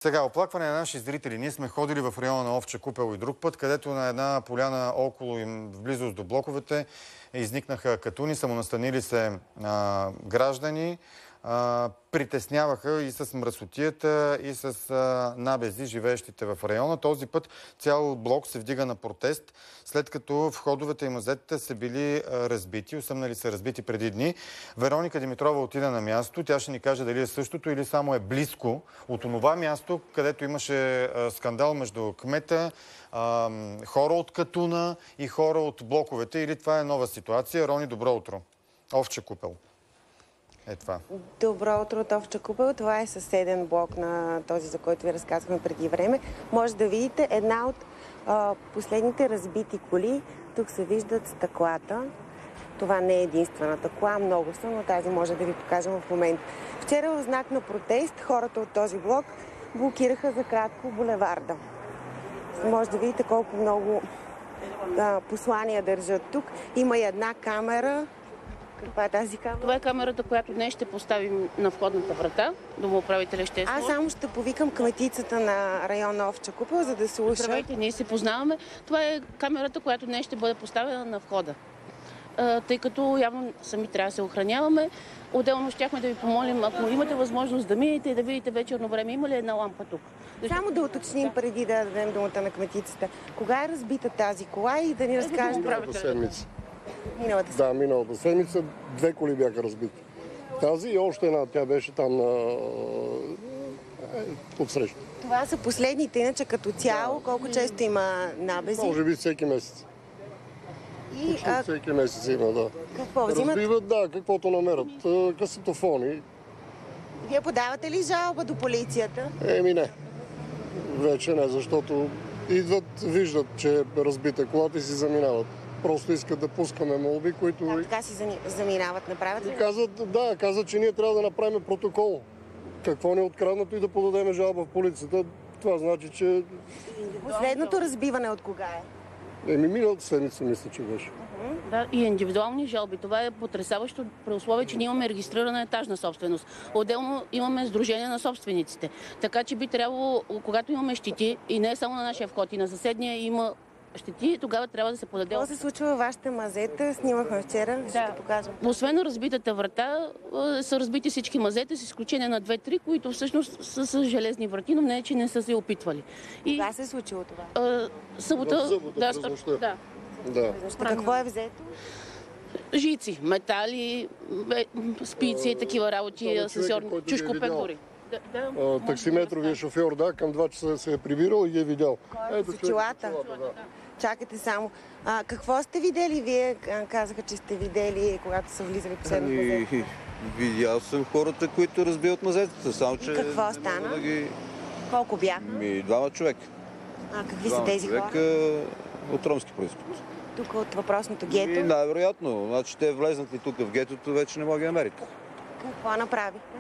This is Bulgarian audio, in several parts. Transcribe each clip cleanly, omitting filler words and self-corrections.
Сега, оплакване на наши зрители. Ние сме ходили в района на Овча купел и друг път, където на една поляна около им, в близост до блоковете, изникнаха катуни, самонастанили се граждани, притесняваха и с мръсотията, и с набези, живеещите в района. Този път цял блок се вдига на протест, след като входовете и мазетите са били разбити, осъмнали са разбити преди дни. Вероника Димитрова отида на място. Тя ще ни каже дали е същото или само е близко от онова място, където имаше скандал между кмета, хора от Катуна и хора от блоковете. Или това е нова ситуация? Рони, добро утро. Овча купел. Е това. Добро утро от Овча купел. Това е съседен блок на този, за който ви разказваме преди време. Може да видите една от последните разбити коли. Тук се виждат стъклата. Това не е единствената кола, много са, но тази може да ви покажем в момента. Вчера в знак на протест хората от този блок блокираха за кратко булеварда. Може да видите колко много послания държат тук. Има и една камера. Каква е тази камера? Това е камерата, която днес ще поставим на входната врата. Домоуправителя ще е Аз само ще повикам кметицата на района Овча купел, за да слуша. Здравейте, ние се познаваме. Това е камерата, която днес ще бъде поставена на входа. Тъй като явно сами трябва да се охраняваме. Отделно щяхме да ви помолим, ако имате възможност да минете и да видите вечерно време, има ли една лампа тук? Само да уточним преди да дадем думата на кметицата. Кога е разбита тази кола и да ни разкажете? Миналата седмица. Миналата седмица? Да, миналата седмица 2 коли бяха разбити. Тази и още една, тя беше там отсреща. Това са последните, иначе като цяло, колко често има набези? Може би всеки месец. Всеки месец има, да. Какво взимат? Разбиват, да, каквото намерят. Касетофони. Вие подавате ли жалба до полицията? Не. Вече не, защото идват, виждат, че е разбита колата и си заминават. Просто искат да пускаме молби, които... Така си заминават, направят ли? Казват, че ние трябва да направим протокол. Какво не е откраднато и да подадем жалба в полицията. Това значи, че... Последното разбиване от кога е? Миналата седмица мисля, че беше. Да, и индивидуални жалби. Това е потресаващо при условие, че ние имаме регистрирана етажна собственост. Отделно имаме сдружение на собствениците. Така че би трябвало, когато имаме щети, и не само на нашия вход, и на съседния има щети, тогава трябва да се подаде... Какво се случва във вашата мазета? Снимахме вчера, ще покажем. Освен разбитата врата, са разбити всички мазета, с изключение на 2-3, които всъщност са с железни врати, но не е, че не са се опитвали. Кога се е случило това? Събота. Да. Какво е взето? Жици, метали, спици, такива работи, чушкопек дори. Таксиметровия шофьор, да, към 2 часа се е прибирал и ги е видял. Светилата? Чакайте само. Какво сте видели? Вие казаха, че сте видели, когато са влизали последно в мазета. Видял съм хората, които разбиват мазетата. Само, че какво стана? Колко бяха? 2 човека. Какви са тези хора? От ромски произход. Тук от въпросното гето? Най-вероятно. Значи те влезнат ли тук в гетото, вече не мога да намерите. Какво направихте?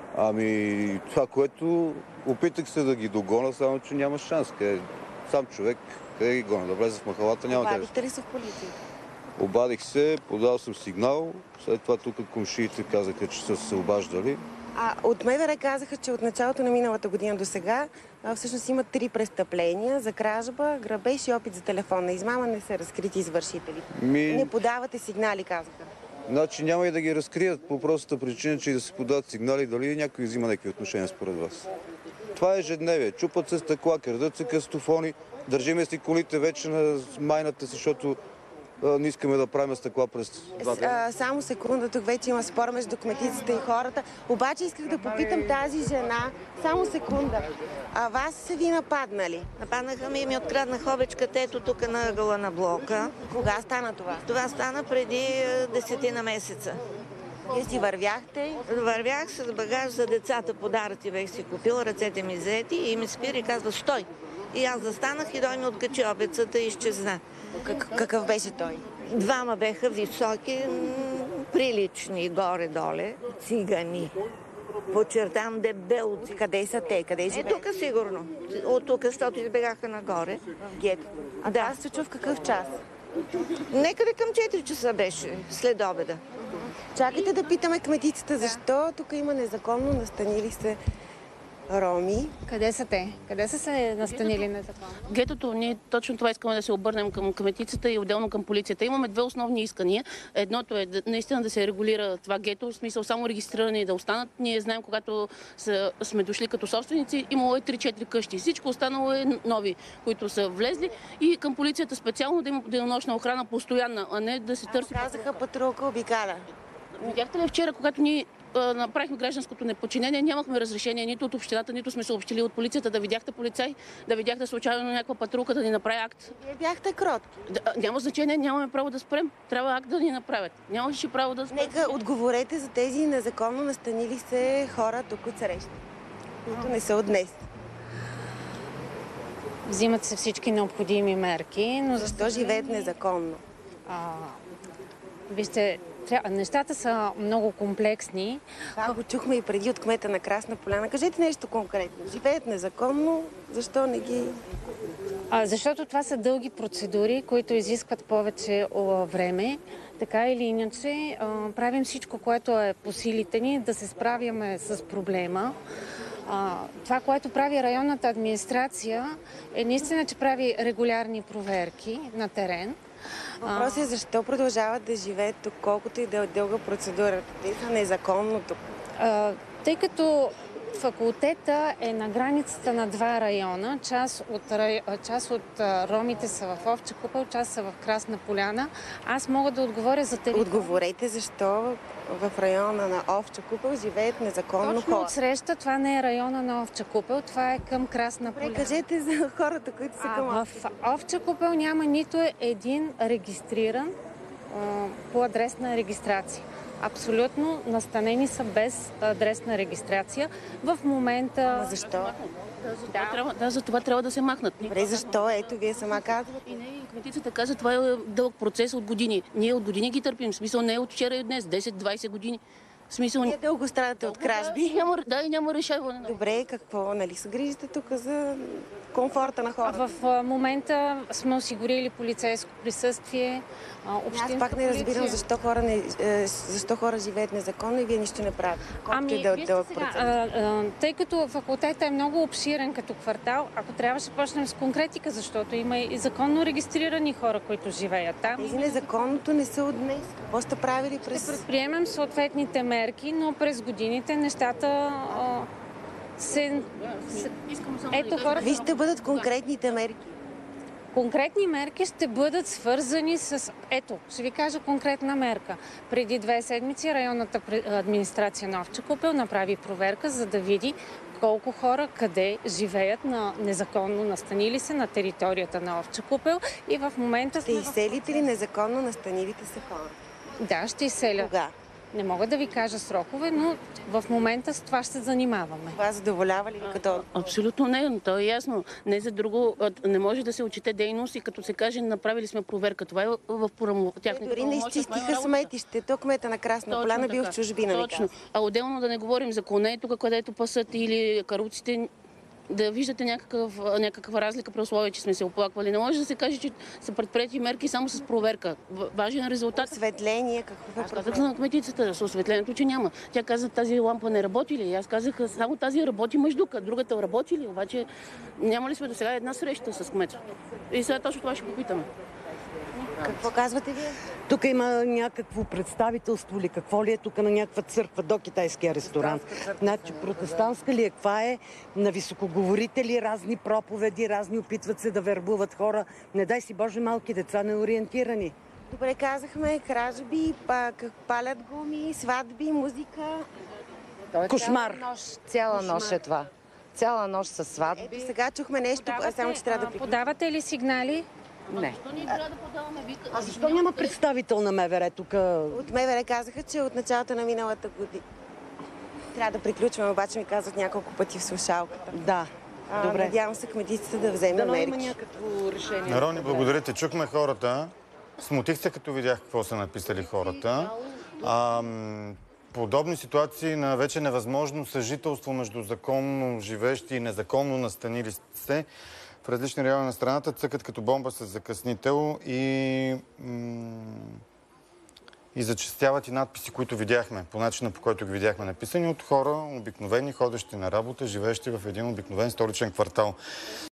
Това, което опитах се да ги догоня, само че няма шанс. Сам човек, къде ги гоня? Да влезе в махалата, няма къде. Обадихте ли се в полиция? Обадих се, подал съм сигнал. След това тук комшиите казаха, че са се обаждали. От МВР казаха, че от началото на миналата година до сега всъщност има 3 престъпления за кражба, грабеж и опит за телефонна измама. Не са разкрити извършителите. Не подавате сигнали, казаха. Значи няма и да ги разкрият по простата причина, че и да се подават сигнали, дали някой взима някакви отношения според вас. Това е ежедневие. Чупат се стъкла, крадат се кастофони, държиме си колите вече на майната си, защото не искаме да правим стъкла през 2 дни. Само секунда, тук вече има спор между кметицата и хората. Обаче исках да попитам тази жена, само секунда, вас са ви нападнали? Нападнаха ми и ми откраднаха обечката ето тук на ъгъла на блока. Кога стана това? Това стана преди 10 на месеца. Вие си вървяхте? Вървях с багаж за децата, подаръци бех си купила, ръцете ми заети и ми спира и казва стой. И аз застанах и той ми откачи обецата и изчезна. Какъв беше той? 2 беха високи, прилични, горе-доле, цигани. Подчертам дебел. Къде са те? Къде живеят? Тук сигурно. От тук, защото избегаха нагоре. Гето. Това се случва в какъв час? Некъде към 4 часа беше, след обеда. Чакайте да питаме кметицата, защо тук има незаконно настанили се роми. Къде са те? Къде са се настанили незаконно? Гетото, ние точно това искаме да се обърнем към кметицата и отделно към полицията. Имаме две основни искания. Едното е наистина да се регулира това гето, в смисъл само регистрирани да останат. Ние знаем, когато сме дошли като собственици, имало е 3-4 къщи. Всичко останало е нови, които са влезли, и към полицията специално да има денонощна охрана постоянна, а не да се търси. Казаха патрулка обикаля. Видяхте ли вчера, когато ние направихме гражданското неподчинение, нямахме разрешение нито от общината, нито сме съобщили от полицията. Да видяхте полицай, да видяхте случайно някаква патрулка да ни направи акт. Вие бяхте кротки. Няма значение, нямаме право да спрем. Трябва акт да ни направят. Нямаше право да спрем. Нека отговорете за тези незаконно настанили се хора тук от среща, които не са от днес. Взимат се всички необходими мерки, но Защо живеят незаконно? Вижте, нещата са много комплексни. Това го чухме и преди от кмета на Красна поляна. Кажете нещо конкретно. Живеят незаконно, защо не ги... Защото това са дълги процедури, които изискват повече време. Така или иначе, правим всичко, което е по силите ни, да се справяме с проблема. Това, което прави районната администрация, е наистина, че прави регулярни проверки на терен. Въпросът е защо продължават да живеят тук, колкото и да е дълга процедура. Те са незаконно тук. Тъй като факултета е на границата на два района, част от ромите са в Овча купел, част са в Красна поляна. Аз мога да отговоря за територията. Отговорете защо в района на Овча купел живеят незаконно Точно хора. отсреща това не е района на Овча купел, това е към Красна поляна. Кажете за хората, които са към В Овча купел няма нито един регистриран по адресна регистрация. Абсолютно настанени са без адресна регистрация. В момента... Защо? За това трябва да се махнат. Добре, защо? Ето, вие сама казвате. И не, и кметицата каза, това е дълъг процес от години. Ние от години ги търпим. В смисъл не е от вчера и от днес. 10-20 години. В смисъл... Вие дълго страдате от кражби. И няма решаване. Добре, какво? Нали се грижите тук за комфорта на хората? В момента сме осигурили полицейско присъствие, общинска Аз пак не разбирам полиция. защо хора живеят незаконно и вие нищо не правите. Вижте сега, тъй като факултетът е много обширен като квартал, ако трябваше почнем с конкретика, защото има и законно регистрирани хора, които живеят там. Тези незаконното не са от днес. Какво сте правили през... Ще предприемем съответните мерки, но през годините нещата Ето хората... Ви ще бъдат конкретните мерки. Конкретни мерки ще бъдат свързани с... Ето, ще ви кажа конкретна мерка. Преди 2 седмици районната администрация на Овча купел направи проверка, за да види колко хора къде живеят незаконно настанили се на територията на Овча купел и в момента... Ще изселите ли незаконно настанилите се хора? Да, ще изселя. Кога? Не мога да ви кажа срокове, но в момента с това ще се занимаваме. Това задоволява ли като... Абсолютно не, но то е ясно. Не за друго, не може да се отчете дейност и като се каже, направили сме проверка. Това е в тяхните... Дори не изчистиха сметището. Кмета на Красна поляна бил в чужбина. Точно. А отделно да не говорим за конето, където пасат или каруците, да виждате някаква разлика при условие, че сме се оплаквали. Не може да се каже, че са предприети мерки само с проверка. Важен резултат. Осветление, какво Аз казах на кметицата с осветлението, че няма. Тя каза, тази лампа не работи ли? Аз казах, само тази работи мъждука, другата работи ли? Обаче няма ли сме до сега една среща с кметството? И сега точно това ще попитаме. Какво казвате вие? Тук има някакво представителство ли, какво ли е тук на някаква църква до китайския ресторант. Значи протестантска ли е, каква е, на високоговорители, разни проповеди, разни опитват се да вербуват хора. Не дай си Боже, малки деца неориентирани. Добре, казахме кражби, палят гуми, сватби, музика. Кошмар. Цяла нощ е това. Цяла нощ със сватби. Ето сега чухме нещо, само че трябва да приключим. Подавате ли сигнали? Не. А защо няма представител на МВР тук? От МВР казаха, че от началото на миналата година. Трябва да приключваме, обаче ми казват няколко пъти в слушалката. Да. Добре. Надявам се кметицата да вземе Дано мерки. има някакво решение. Рони, благодаря ти. Чухме хората. Смутих се, като видях какво са написали хората. Подобни ситуации на вече невъзможно съжителство между законно живеещи и незаконно настанили се в различни райони на страната цъкат като бомба с закъснител и и зачестяват и надписи, които видяхме, по начина, по който ги видяхме написани от хора, обикновени, ходещи на работа, живеещи в един обикновен столичен квартал.